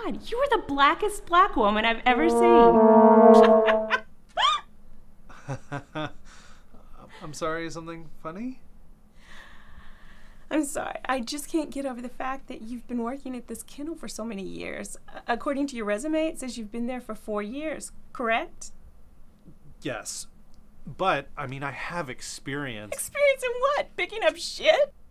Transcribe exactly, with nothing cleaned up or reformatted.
God, you are the blackest black woman I've ever seen. I'm sorry, something funny? I'm sorry. I just can't get over the fact that you've been working at this kennel for so many years. According to your resume, it says you've been there for four years, correct? Yes. But, I mean, I have experience. Experience in what? Picking up shit?